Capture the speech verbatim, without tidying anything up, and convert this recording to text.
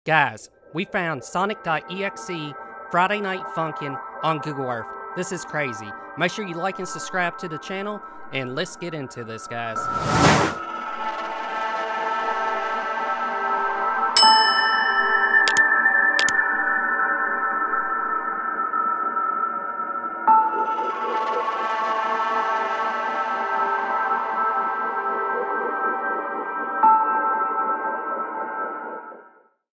Guys, we found Sonic dot E X E Friday Night Funkin' on Google Earth. This is crazy. Make sure you like and subscribe to the channel, and let's get into this, guys.